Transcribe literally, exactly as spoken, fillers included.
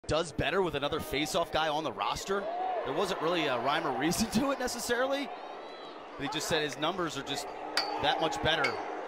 does better with another face-off guy on the roster. There wasn't really a rhyme or reason to it necessarily. But he just said his numbers are just that much better